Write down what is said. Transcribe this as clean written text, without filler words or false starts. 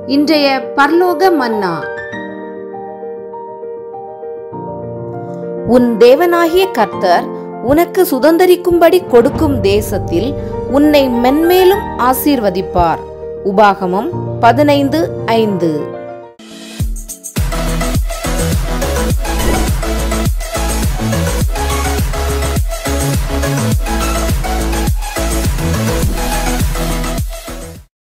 இன்றைய பரலோக மன்னா. உன் தேவனாகிய கர்த்தர் உனக்கு சுதந்தரிக்கும்படி கொடுக்கும் தேசத்தில் உன்னை மென்மேலும் ஆசீர்வதிப்பார். உபாகமம் 15:5.